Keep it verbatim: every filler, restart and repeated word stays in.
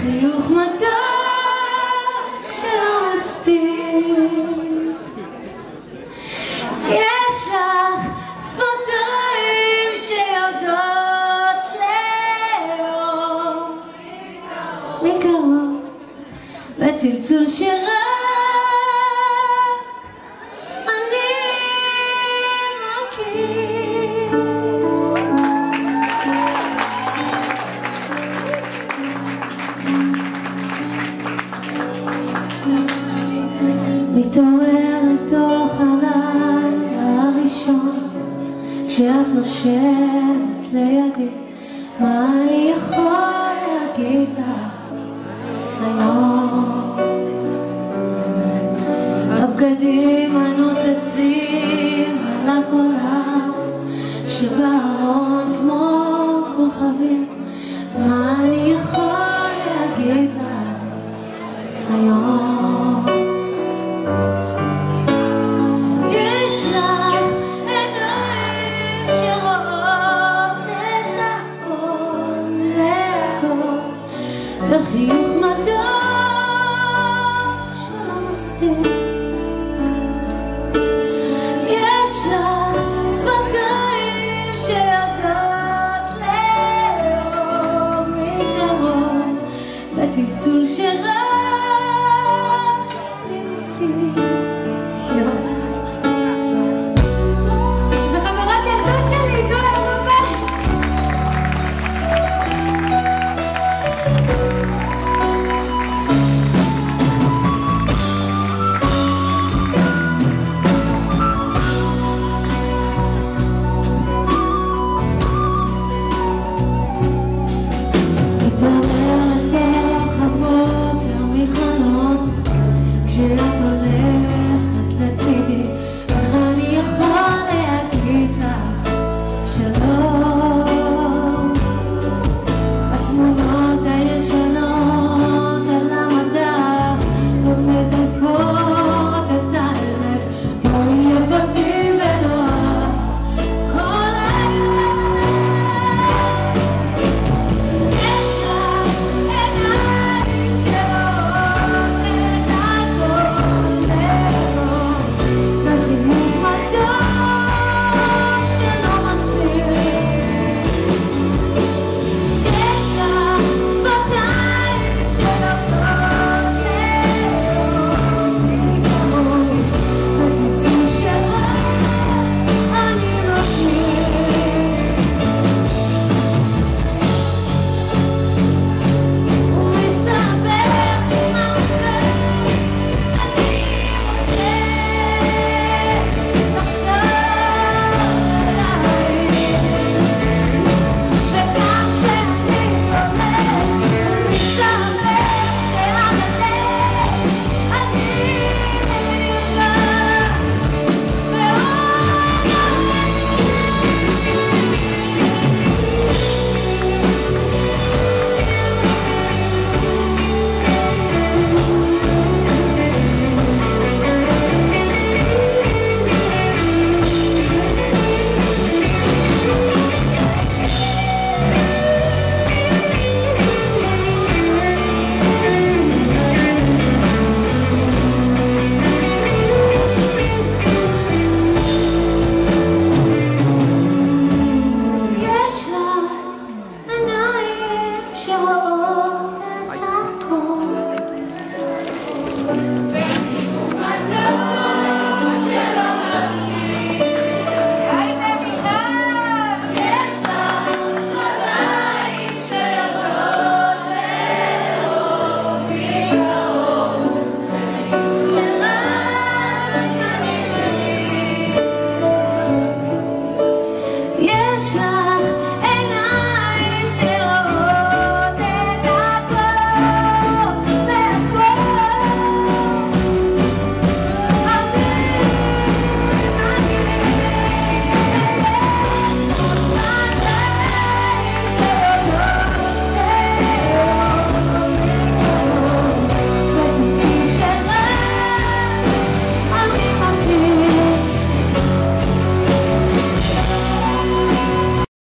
וחיוך מתוק שלא מסתיר. יש לך שפתיים שיודעות לאהוב מקרוב בצלצול שרק אני מכיר. מתעורר לתוך הלילה הראשון כשאת נושמת לידי, מה אני יכול להגיד לך היום? הבגדים הנוצצים על הקולה שבארון כמו כוכבים, מה אני יכול להגיד לך היום? יש לך עיניים שרואות את הכל מהכל וחיוך מתוק שלא מסתיר. יש לך שפתיים שיודעות לאהוב מקרוב בצלצול שרק